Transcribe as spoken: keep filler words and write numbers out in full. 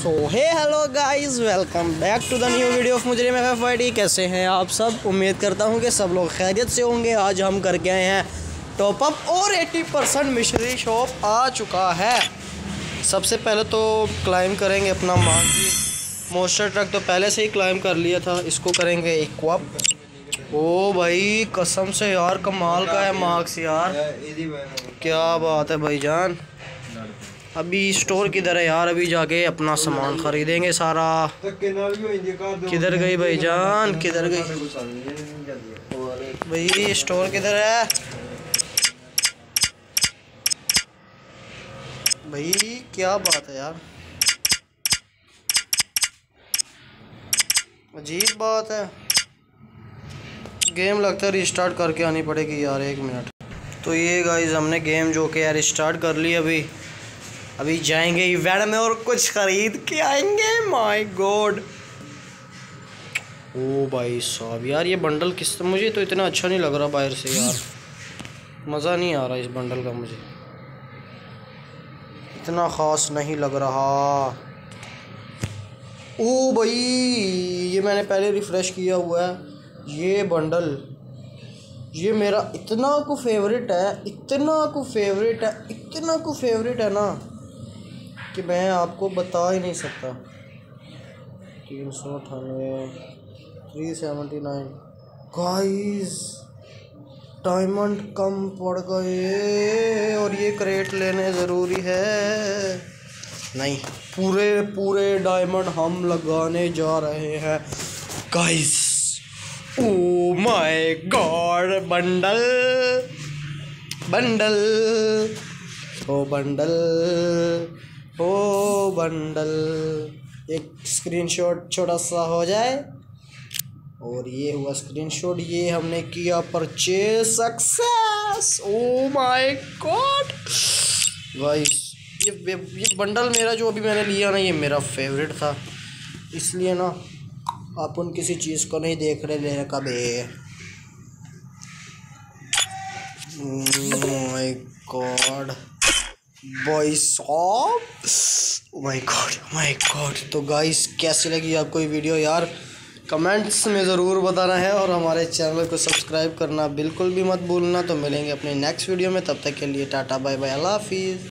So hey hello guys, welcome back to the new video of मुजरिम F F I D. कैसे हैं आप सब? उम्मीद करता हूं कि सब लोग खैरियत से होंगे। आज हम करके आए हैं टॉप अप और अस्सी परसेंट मिशरी शॉप आ चुका है। सबसे पहले तो क्लाइम करेंगे अपना मार्क। मोस्टर ट्रक तो पहले से ही क्लाइम कर लिया था, इसको करेंगे इक्विप। ओ भाई कसम से यार कमाल का है मार्क्स यार, क्या बात है भाईजान। अभी स्टोर किधर है यार? अभी जाके अपना सामान खरीदेंगे सारा। किधर गई भाईजान, किधर गई भाई? स्टोर किधर है भाई? क्या बात है यार, अजीब बात है। गेम लगता है रिस्टार्ट करके आनी पड़ेगी यार, एक मिनट। तो ये गाइस हमने गेम जो कि यार स्टार्ट कर ली। अभी अभी जाएंगे इवेंट में और कुछ खरीद के आएंगे। माय गॉड, ओ भाई साहब यार ये बंडल किस, मुझे तो इतना अच्छा नहीं लग रहा बाहर से यार, मज़ा नहीं आ रहा इस बंडल का, मुझे इतना ख़ास नहीं लग रहा। ओ भाई ये मैंने पहले रिफ़्रेश किया हुआ है। ये बंडल ये मेरा इतना को फेवरेट है, इतना को फेवरेट है, इतना को फेवरेट है ना कि मैं आपको बता ही नहीं सकता। तीन सौ अठानवे three seventy nine guys, diamond कम पड़ गए और ये क्रेट लेने ज़रूरी है। नहीं, पूरे पूरे डायमंड हम लगाने जा रहे हैं guys. Oh my god, bundle bundle oh bundle oh bundle. एक स्क्रीनशॉट छोटा सा हो जाए और ये हुआ स्क्रीनशॉट। ये हमने किया purchase success. Oh my god guys, ये ये बंडल मेरा जो अभी मैंने लिया ना, ये मेरा फेवरेट था, इसलिए ना अपन किसी चीज़ को नहीं देख रहे लेने का बे। My god boys of, my god my god. तो गाइस कैसी लगी आपको ये वीडियो यार, कमेंट्स में ज़रूर बताना है और हमारे चैनल को सब्सक्राइब करना बिल्कुल भी मत भूलना। तो मिलेंगे अपने नेक्स्ट वीडियो में, तब तक के लिए टाटा बाय बाय, अल्लाह हाफिज़।